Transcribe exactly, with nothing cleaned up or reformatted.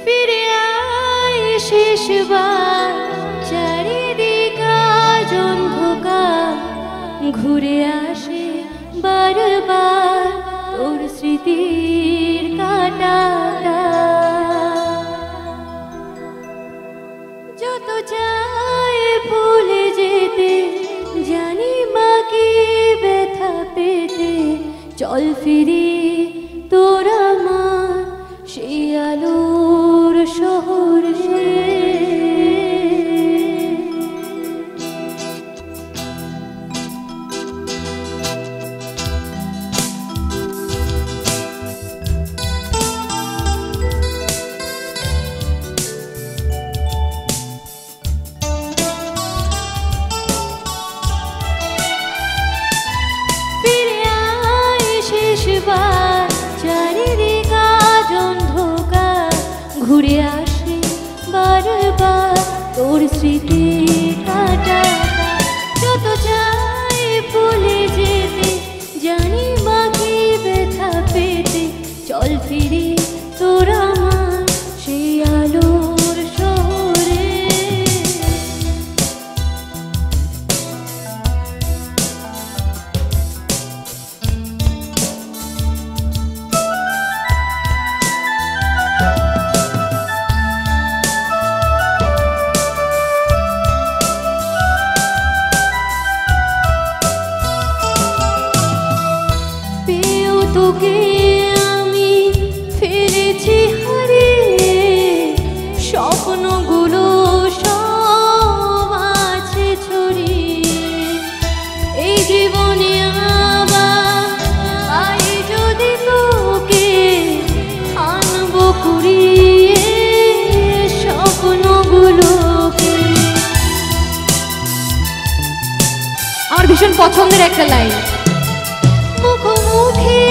ফিরে আয় শেষবার, চারিদিক আজ অন্ধকার, ঘুরে আসে বারবার তোর স্মৃতির কাঁটাটা। যত চাই ভুলে যেতে, জানি বাকি ব্যথা পেতে, চল ফিরি তোর আমার সেই আলোর শহরে। চারিদিক আজ অন্ধকার, ঘুরে আসে বারবার তোর স্মৃতি কাঁটাটা। যত চাই ভুলে যেতে, জানি বাকি ব্যথা পেতে, চল ফিরি তোর আমার সেই আলোর শহরে। তোকে আমি ফিরেছি হারিয়ে, স্বপ্নগুলো সব আছে ছড়িয়ে। এই জীবনে আবার পাই যদি তোকে, আনবো কুড়িয়ে স্বপ্নগুলোকে। আমার ভীষণ পছন্দের একটা লাইন, মুখোমুখি